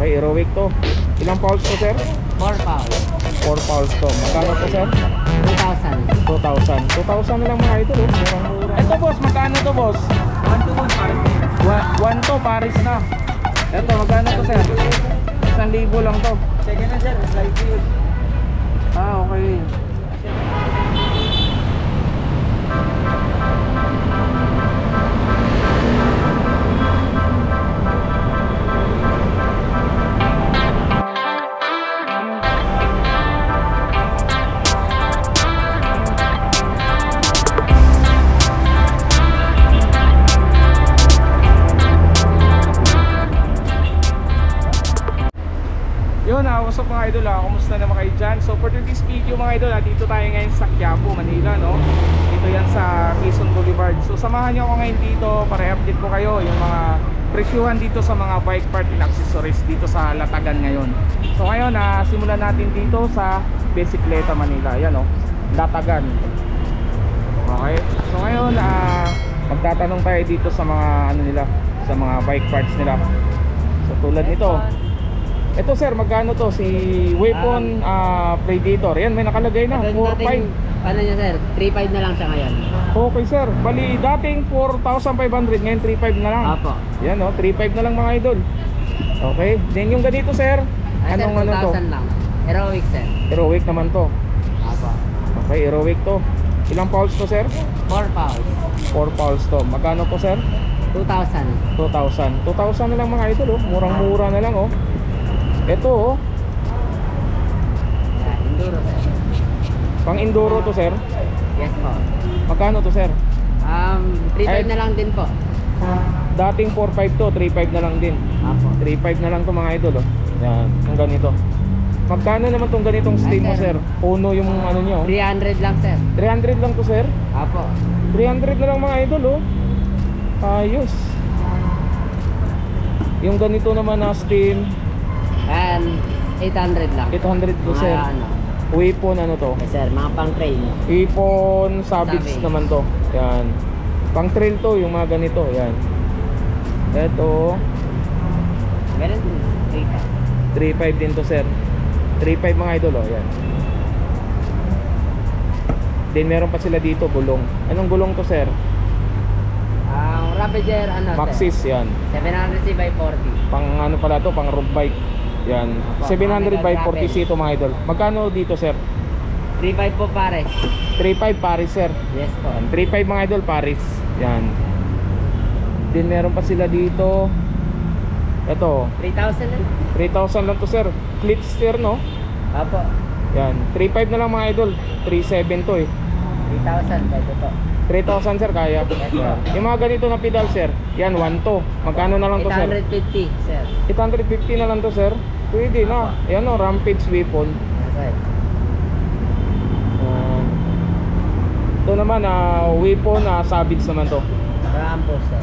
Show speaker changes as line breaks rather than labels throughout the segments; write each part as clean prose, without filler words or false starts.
Okay, Aerowick to. Ilang pounds to, sir?
4 pounds.
4 pounds to. Magkano to, sir?
2,000.
2,000. 2,000 na lang mga idol, oh. Murang-mura. Ito, boss, magkano to, boss?
1 to 1 Paris.
1 to, Paris na. Ito, magkano to, sir? 1,000 lang to.
Second na, sir. Slide wheel.
Ah, okay. What's up mga idol, kumusta naman kayo dyan? So for this video mga idol, dito tayo ngayon sa Quiapo, Manila, no? Dito yan sa Quezon Boulevard. So samahan nyo ako ngayon dito para i-update ko kayo yung mga presyuhan dito sa mga bike part and accessories dito sa Latagan ngayon. So ngayon, simulan natin dito sa Bicicleta Manila. Yan, no? Latagan. Okay. So ngayon, magtatanong tayo dito sa mga ano nila, sa mga bike parts nila. So tulad nito, ito sir, magkano to? Si Weapon Predator. Yan, may nakalagay na 4,500.
Ano niya, sir? 3,500 na lang siya ngayon.
Okay sir, bali dating 4,500, ngayon 3,500 na lang.
Apo.
Yan, no? 3,500 na lang mga idol. Okay, then yung ganito sir,
Ay,
anong
sir,
ano to?
2,000 lang. Aerowick, sir.
Aerowick naman to.
Apo.
Okay, Aerowick to. Ilang pounds to sir?
4 pounds.
4 pounds to. Magkano po sir?
2,000.
2,000. 2,000 na lang mga idol, oh. Murang-mura na lang, oh. Ito, oh.
Enduro, sir.
Pang enduro to sir.
Yes po.
Magkano to sir?
3,500 na lang din po.
Dating 4,500 to, 3,500 na lang din.
Apo.
3,500 na lang to mga idol, oh. Yan, yung ganito. Magkano naman tong ganitong steam mo sir? Puno yung ano nyo, oh.
300 lang, sir.
300 lang to sir.
Apo.
300 na lang mga idol, oh. Ayos. Yung ganito naman na steam,
And 800 lang.
800 to
Mga
sir.
ano.
Weapon ano to?
Yes, sir. Mga pang trail.
Weapon Savage
Savage.
naman to. Yan. Pang trail to, yung mga ganito. Yan. Ito,
Meron din.
3,500 din to sir. 3,500 mga idol, oh. Yan. Then meron pa sila dito gulong. Anong gulong to sir?
Ang Ravager, ano,
Maxis, yan.
700 by 40.
Pang ano pala to, pang road bike. Yan. 700 by 40c to mga idol. Magkano dito sir?
3.5 po pares.
3,500 Paris sir.
Yes po.
3,500 mga idol Paris. Yan. Then meron pa sila dito. Ito,
3,000 lang.
3,000 lang to sir. Clipster, no?
Apo.
Yan. 3,500 na lang mga idol. 3,700 to eh.
3,000 pwede po.
3,000 sir, kaya. Yan. Yung mga ganito na pedal sir, yan 1 to. Magkano na lang to sir?
850, sir.
850 na lang to sir. Pwede na. Yan o, Rampage Weapon.
Yes, sir.
Ito naman, Weapon Savage naman to.
Rambo, sir.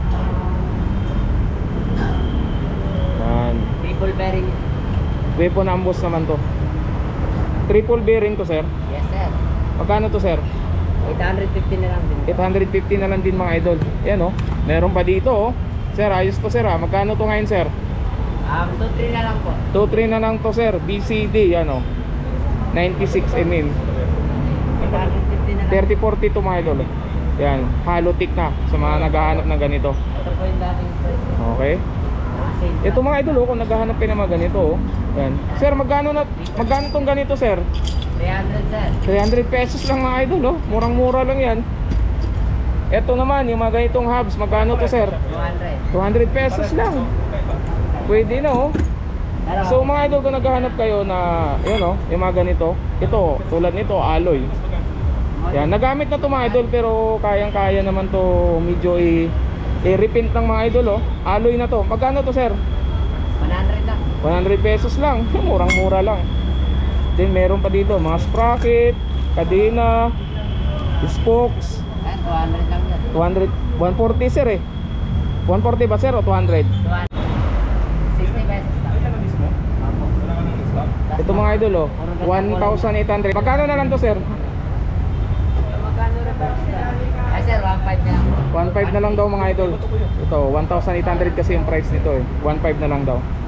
Yan.
Triple bearing.
Weapon Ambush naman to. Triple bearing to sir.
Yes, sir.
Magkano to sir?
850 na lang din.
850 na lang din mga idol. Yan oh. Meron pa dito oh. Sir, ayos to sir, magkano to ngayon sir?
2-3 na lang po.
2-3 na lang to sir. BCD yan oh. 96mm.
850 na lang.
3040 to mga idol. Yan, Halotic na sa mga naghahanap ng ganito.
Ito po yung dating price.
Okay. Ito mga idol oh, kung naghahanap kayo ng mga ganito oh. Yan. Sir, magkano tong ganito sir?
300, sir.
300 pesos lang mga idol oh. Murang-mura lang yan. Ito naman, yung mga ganitong hubs, magkano to sir?
200.
200 pesos lang. Pwede na oh. So mga idol, kung naghahanap kayo na yun oh, yung mga ganito, ito, tulad nito, alloy. Yan, nagamit na to mga idol, pero kayang-kaya naman to medyo i-repaint ng mga idol oh. Alloy na to. Magkano to sir?
100 lang.
100 pesos lang. Murang-mura lang. Then meron pa dito mga sprocket, kadena, spokes.
200 lang yan.
200, 140 sir eh. 140 ba sir o 200?
200. 60 pesos lang. Apo.
Ito mga idol oh, 1,800. Magkano na lang to sir?
Magkano rin ba? Ay sir, 1.5 na lang.
1,500 na lang daw mga idol. Ito, 1,800 kasi yung price nito eh. 1,500 na lang daw.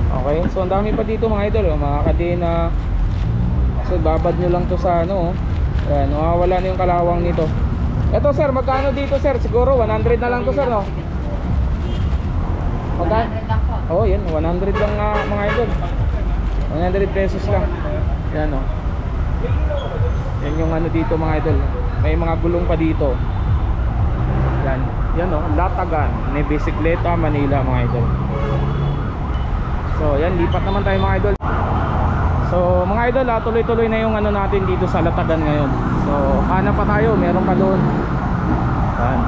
Okay, so ang dami pa dito mga idol, oh, mga kadena. So babad nyo lang to sa ano, oh. Ayan, mawawala na yung kalawang nito. Eto sir, magkano dito sir? Siguro 100 na lang to sir, no? Magkano?
100 lang po.
Oh, yan, 100 lang mga idol. 100 pesos lang. Yan, oh. Yan yung ano dito mga idol. May mga gulong pa dito. Yan, yan oh, Latagan, ni Bisikleta, Manila mga idol. So, yan, lipat naman tayo mga idol. So, mga idol, tuloy-tuloy na yung ano natin dito sa Latagan ngayon. So, hanap pa tayo, meron pa doon. Yan.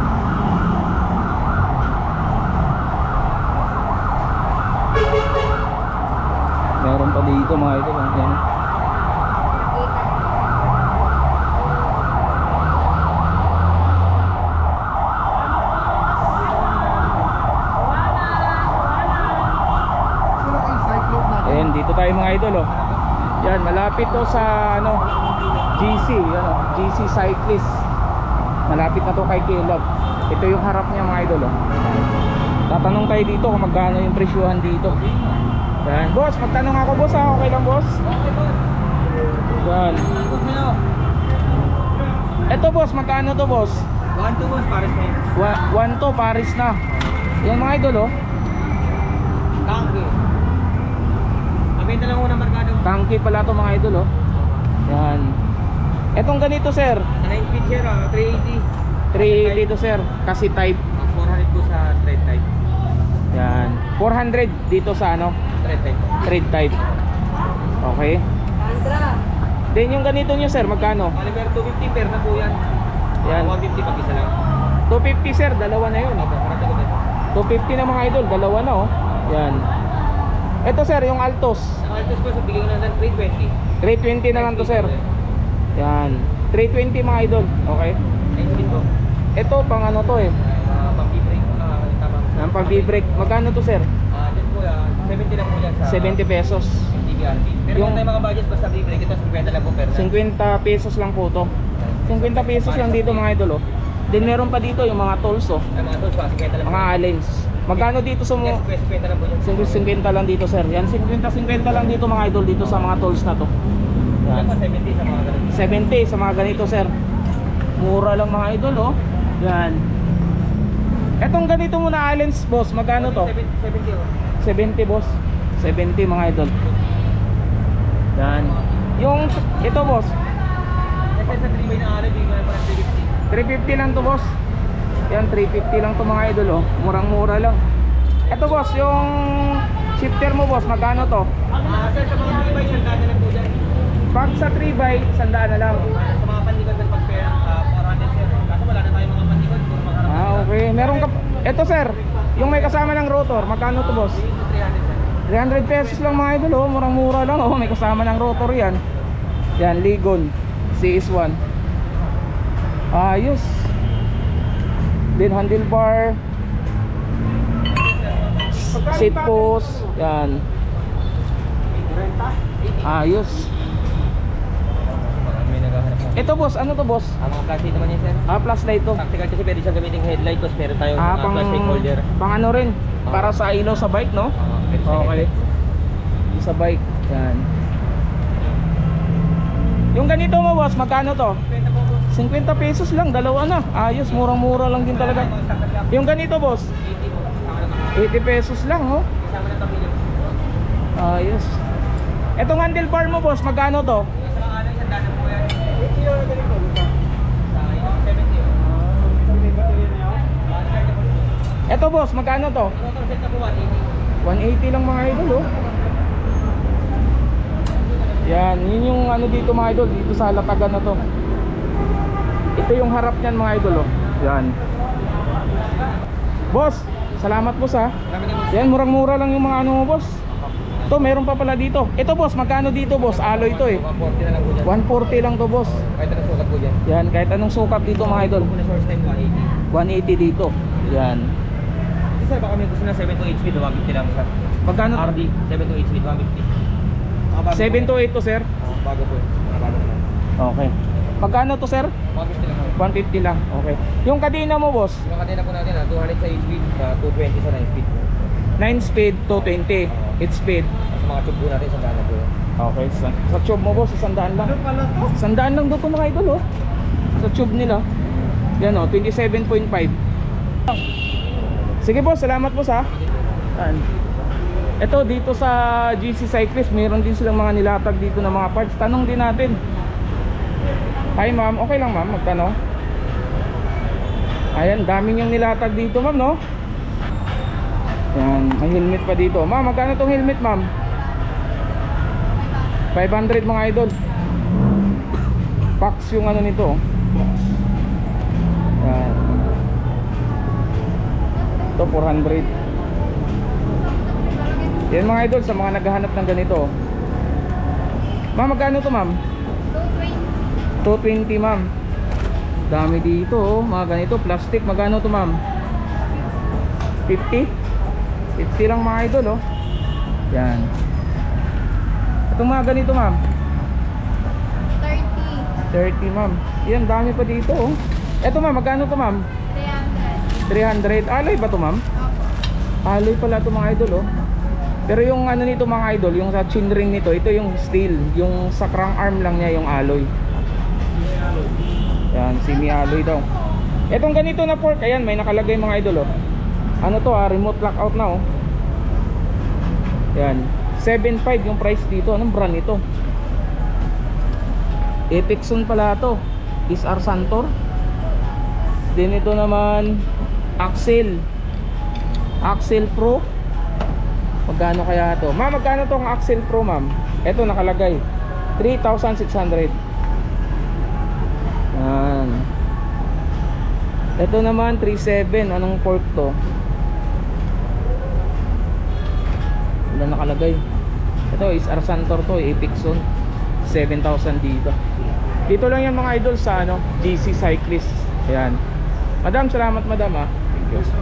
Meron pa dito mga idol. Yan. Ayan, dito tayo mga idol, oh. Yan, malapit to sa ano, GC, ano, GC Cyclist. Malapit na to kay Caleb. Ito yung harap niya mga idol, oh. Tatanong tayo dito kung magkano yung presyuhan dito. Yan, boss, magtanong ako boss, ha? Okay lang boss? Yan. Ito boss, magkano to boss?
1-2 boss, Paris na yun.
1 to Paris na. Yan mga idol, oh.
Tangke. Mabenta lang muna markado.
Tangke pala to mga idol, oh. Yan. Etong ganito sir,
Sa 9-speed sir, 380.
380 to sir, kasi type.
400 po sa thread type.
Yan, 400 dito sa ano,
Thread type.
thread type. Okay.
Sandra.
Then yung ganito nyo sir, magkano?
Caliber 250 per na po yan.
Yan,
150 pag isa lang.
250 sir, dalawa na yun.
Opo, parang tagot ito.
250 na mga idol, dalawa na oh. Yan. Ito sir, yung Altos,
Ang Altos po, sa bigay ko na lang 320.
320 na lang to sir. Yan, 320 mga idol. Okay.
9-speed po.
Ito pang ano to eh,
Pang-brake. Tama.
ang pag-brake. Magkano to sir?
Dyan po, 70 lang po yan sa
70 pesos.
DBRT. Pero
Yung-
kung tayo mga budget basta brake, ito 50 lang po per na.
50 pesos lang po to. 50 pesos lang dito mga idol, oh. Then meron pa dito yung mga tolls, oh.
Ay, mga tools pa, 50 lang po.
Mga allens. Magkano dito sa
Yes, 50 lang po yan.
50 lang dito sir. Yan 50 lang dito mga idol dito sa mga tolls na to.
Yan
Yan.
po, 70 sa mga ganun.
70 sa mga ganito sir. Mura lang mga idol, oh. Yan. Etong ganito mo na allens boss, magkano to?
70 oh.
70 boss. 70 mga idol. Yan. Yung ito boss,
Kasi sa 3-way na alay, bigay ko na parang 350.
350 lang to boss. Yan 350 lang to mga idol, oh. Murang-mura lang. Ito boss, yung shifter mo boss, magkano to?
Sir, sa mga 3-way, sandaan na lang po dyan.
Pag sa 3x, 100 na lang.
Sa mga panikot ng pag-pair, 400 sir. Kaso wala na tayong mga panikot, puro mga
Ah, okay. Meron ka. Ito sir, yung may kasama ng rotor, magkano to boss?
300 sir.
300 pesos lang mga idol, oh. Murang-mura lang, oh. May kasama ng rotor yan. Yan, Ligon CS1. Ayos. Then handlebar, seat post, yan. Ayos.
May naghahanap ng
Ito boss, ano to boss?
mga flashlight naman yan sir.
Flashlight to.
Practical kasi pwede siyang gamitin headlight, tapos meron tayong
Pang,
flashlight holder.
pang ano rin, para sa ilaw sa bike, no?
Pwede sa
Okay.
headlight.
Sa bike, yan. Yung ganito mo boss, magkano to?
50 po po.
50 pesos lang, dalawa na. Ayos, murang-mura lang din talaga. Yung ganito boss,
80 po. Sama naman.
80 pesos lang, oh.
Kasama ng pamilya.
Ayos. Etong handlebar mo boss, magkano to?
Yung sa mga alay, sandaan na po yan. 80 yung ganito. Sa 70 yun.
Eto boss, magkano to?
Rotor set na po 180.
180 lang mga idol, oh. Yan, yun yung ano dito mga idol, dito sa Latagan na to. Ito yung harap niyan mga idol, oh. Yan. Boss, salamat boss ha.
Marami na po.
Yan, murang-mura lang yung mga ano mo boss. Ito, meron pa pala dito. Ito boss, magkano dito boss? Alloy to eh.
140 na lang po dyan.
140 lang to boss.
Kahit anong sukat po dyan.
Yan, kahit anong sukat dito mga idol.
Kung na source time 180.
180 dito. Yan.
Kasi sir, baka may gusto na 7 to 8 speed, 150 lang sir.
Magkano?
RD, 7 to 8 speed, 150. Mga bago
7 to
po
8 to sir.
yan. Bago po yun. Mga bago naman.
Okay. Magkano to sir?
150 lang po.
150 lang. Okay. Yung kadena mo boss?
Yung kanina po natin 200 sa 8 speed, 220 sa 9 speed.
9 speed, 220. 8 speed.
Sa mga tube natin, sa daan na po.
Okay, sa tube mo boss, 100 lang. 100 lang doon mga idol oh. Sa tube nila. Yan oh, 27.5. Sige boss, salamat boss ha. Yan. Ito dito sa GC Cyclist, mayroon din silang mga nilatag dito na mga parts. Tanong din natin. Hi ma'am, okay lang ma'am, magtanong. Ayan, dami niyang nilatag dito ma'am no. Yan, may helmet pa dito. Ma'am, magkano tong helmet ma'am? 500 mga idol. Pax yung ano nito. Yan. Ito 400. Yan mga idol sa mga naghahanap ng ganito. Ma'am, magkano to ma'am? 220 ma'am. Dami dito oh, mga ganito. Plastic, magkano to ma'am? 50? 50 lang mga idol oh. Yan. Itong mga ganito ma'am? 30 ma'am. Yan, dami pa dito oh. Eto ma'am, magkano to ma'am? 300. Alloy ba to ma'am? Alloy pala to mga idol oh. Pero yung ano nito mga idol, yung sa chin ring nito, ito yung steel. Yung sa crank arm lang niya yung alloy. Yan, semi-alloy daw. Etong ganito na fork, ayan, may nakalagay mga idol oh. Ano to remote lockout na oh. Yan, 7.5 yung price dito. Anong brand ito? Epixon pala to. SR Santor. Then ito naman Axel Pro. Magkano kaya to? Ma'am, magkano tong Axel Pro ma'am? Ito nakalagay 3,600. Yan. Ito naman 3,700. Anong fork to? Wala nakalagay. Ito SR Santor to, Epixon. 7,000 dito. Dito lang yan mga idol sa ano, GC Cyclist. Ayan. Madam, salamat madam ha. Thank you.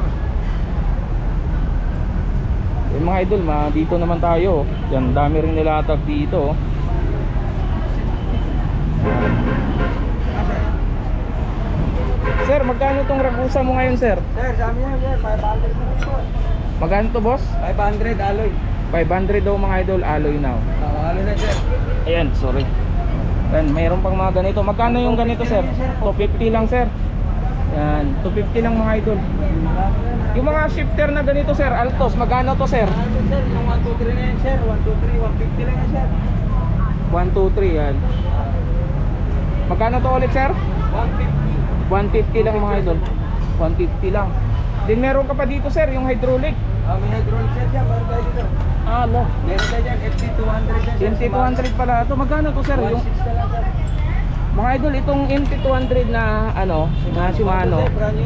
Yung mga idol, dito naman tayo. Yan, dami rin nilatag dito. Sir, magkano tong Ragusa mo ngayon sir?
Sir, sa amin yan, sir. 500 na po.
Magkano to boss?
500 alloy.
500 daw mga idol, alloy now.
Alloy na sir.
Ayan, sorry. Yan, mayroon pang mga ganito. Magkano yung ganito sir? 250 lang sir. Yan, 250 lang mga idol. Yung mga shifter na ganito sir, Altos, magkano to sir?
Sir, yung 1, 2, 3 na yan sir. 1, 2, 3, 150 lang yan sir.
1, 2, 3 yan. Magkano to ulit sir?
150.
150 lang mga idol. 150 lang. Then meron ka pa dito sir, yung hydraulic.
May hydraulic set yan, meron tayo dito.
No.
Meron tayo dyan, FT200 yan sir.
MT200 pala ito. Magkano to sir? Yung
1.6 na lang sir.
mga idol, itong MT200 na ano, na Shimano.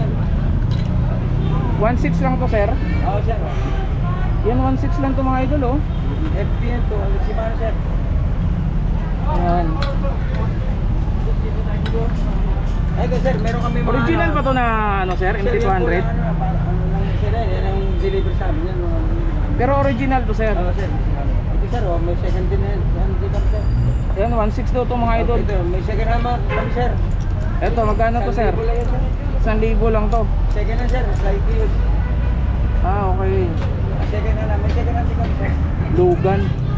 1.6 lang to sir.
Oo sir.
Yan 1.6 lang to mga idol oh.
FT yan to, Shimano sir.
Ayan.
Ay sir, meron kami mga
Original pa to na ano sir, MT200?
Ano lang sir, yan ang deliver sa amin yan.
Pero original to sir.
Oo sir. Ito sir, may second din yan. Yan dito sir.
Ayan, 1.6 daw to mga idol.
Ito, may second naman kami sir.
Eto, magkano to sir? 1,000 lang to.
Second na sir, slightly use.
Okay.
Second na lang, may second na sir.
Lugan.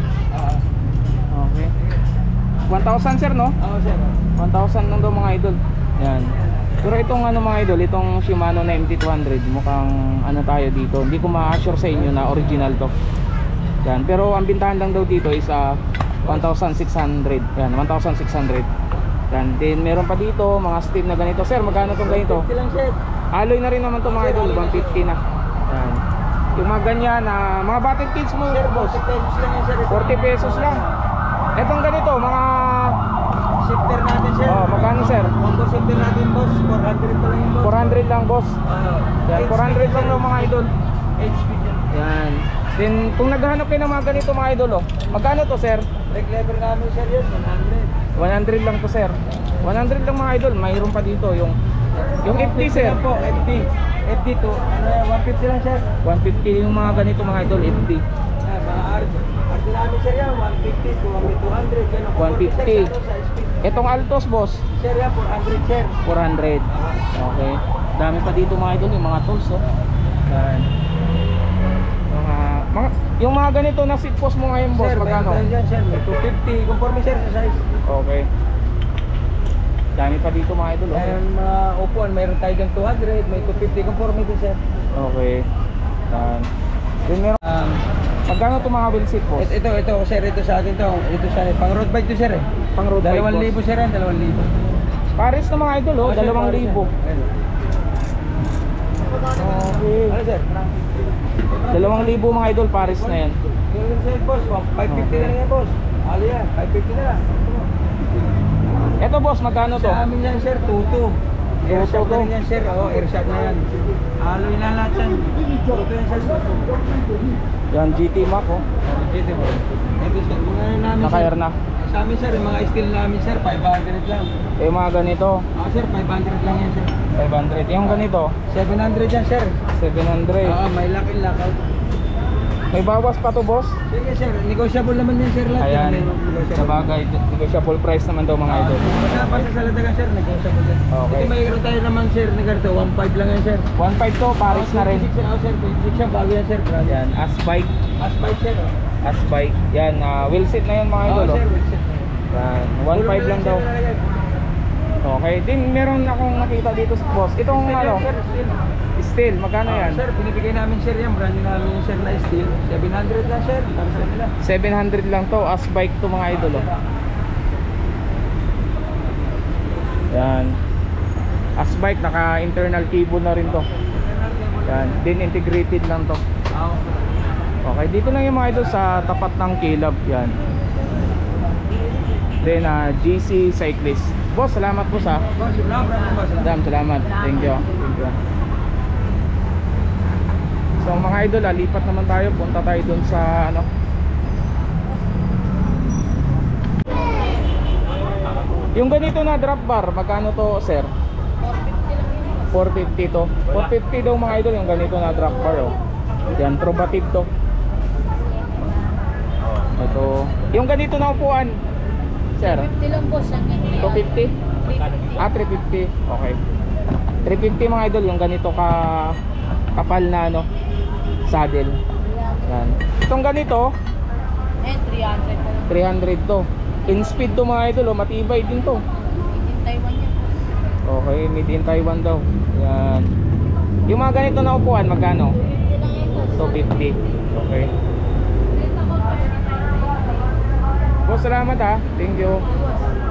Okay. 1,000 sir no?
Oo sir.
1,000 lang daw mga idol. Yan. Pero itong ano mga idol, itong Shimano na MT200, mukhang ano tayo dito. Hindi ko ma-assure sa inyo na original to. Yan. Pero ang bintahan lang daw dito is 1,600. Yan, 1,600. Yan. Then meron pa dito mga steam na ganito. Sir, magkano tong ganito?
50 lang sir.
Alloy na rin naman to mga idol, 150 na. Yan. Yung mga ganyan na mga battle kids mo,
Sir,
boss.
40 pesos lang yan sir.
40 pesos lang. Etong ganito, mga
Shifter natin sir.
magkano sir?
Combo shifter natin boss, 400 pa lang yung boss.
400 lang boss. Yan, 400 lang daw mga idol.
HP yan.
Yan. Then kung naghahanap kayo ng mga ganito mga idol magkano to sir?
Brake lever namin sir yun, 100.
100 lang to sir. 100 lang mga idol. Mayroon pa dito yung FT sir.
Yan po, FT. FT to, ano yan, 150 lang sir.
150 yung mga ganito mga idol, FT.
Mga RT namin sir yan, 150 to 200. Yan,
150. Etong Altos boss,
Sir yan, 400 sir.
400. Okay. Dami pa dito mga idol yung mga tools Yan. Mga Yung mga ganito na seat post mo ngayon, boss,
Sir,
magkano?
meron tayo dyan, sir. May 250. Conforme, sir, sa size.
Okay. Dami pa dito mga idol. Okay.
Ayan, mga upuan, mayroon tayo dyan 200. May 250 conforme din, sir.
Okay. Yan. Then meron. Magkano to mga wheel seat post?
Ito, sir. Ito sa atin to. Ito sa pang road bike to, sir.
Pang road bike,
2,000, sir. 2,000.
Pares na mga idol, oh. 2,000. Okay.
Ano, sir?
2,000 mga idol, pares na yan.
Yung sir, boss. 550 na lang yan, boss. Ano yan? 550 na lang.
Eto boss, magkano to?
Sa amin yan, sir. 2,2. Airshot na rin yan, sir. Oo, airshot na yan. Aloy na lahat yan. 2,2 yan, sir.
Yan, GT Mac, oh.
Ito, ito, sir. Mga namin,
Naka-air na.
Sa amin, sir. Yung mga steel namin, sir. 500 lang.
Eh, mga ganito,
Sir. 500 lang yan, sir.
500. Yung ganito,
700 yan, sir.
700.
May lock in lockout.
May bawas pa to, boss?
Sige, sir. Negotiable naman yan, sir. Lahat
Ayan,
yan, negotiable.
sa bagay, negotiable price naman daw mga idol.
Basta sa Saladagan, sir. Negotiable yan.
Okay.
Ito, mayroon tayo naman, sir. Negarto. 1.5 lang yan, sir.
1.5 to, pares na rin.
26 yan, sir. 26 yan. Bago yan, sir.
Yan, Asbike.
Asphalt, sir.
Asbike. Yan, wheel seat na yun mga idol.
sir.
Oh.
Will set.
Yan, 1.5 lang daw. Okay, din meron akong nakita dito sa boss. Itong ano, steel, magkano yan?
Sir, binibigay namin, sir, yan. Brand new namin yung sir na steel. 700 lang, sir. Para sa kanila.
700 lang to, Asbike to mga idol. Oh. Yan. Asbike, naka internal cable na rin to. Yan, din integrated lang to. Okay, dito lang yung mga idol sa tapat ng Kilab. Yan. Then GC Cyclist. Boss, salamat po sa.
Boss,
Madam, salamat. Thank you. Thank you. So mga idol, lipat naman tayo. Punta tayo dun sa ano. Yung ganito na drop bar, magkano to, sir? 450 to. 450 daw mga idol yung ganito na drop bar, oh. Yan, probative to. Ito, yung ganito na upuan, sir.
50 lang boss, ang ganyan.
250?
350.
350. Okay. 350 mga idol yung ganito ka kapal na ano, saddle. Yan. Itong ganito,
300 pa lang.
300 to. In speed to mga idol, oh, matibay din to.
In Taiwan yan boss.
Okay, made in Taiwan daw. Yan. Yung mga ganito na upuan, magkano?
250 lang yan boss.
250. Okay. Boss, salamat ha. Thank you.